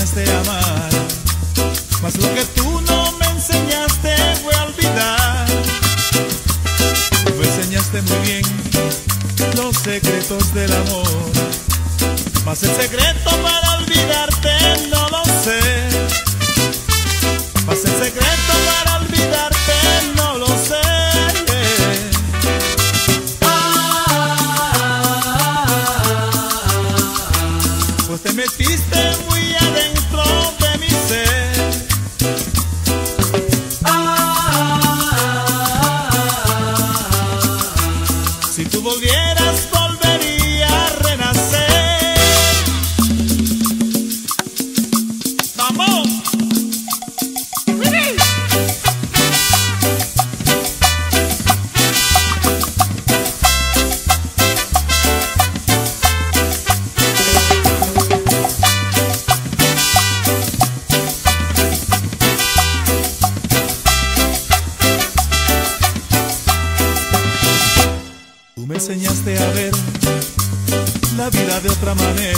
enseñaste a amar, mas lo que tú no me enseñaste fue a olvidar. Tú me enseñaste muy bien los secretos del amor, mas el secreto para olvidarte no lo sé. Mas el secreto para olvidarte no lo sé. Pues te metiste muy adentro de mi ser. Si tú volvieras, volvería a renacer. ¡Vamos! Tú me enseñaste a ver la vida de otra manera.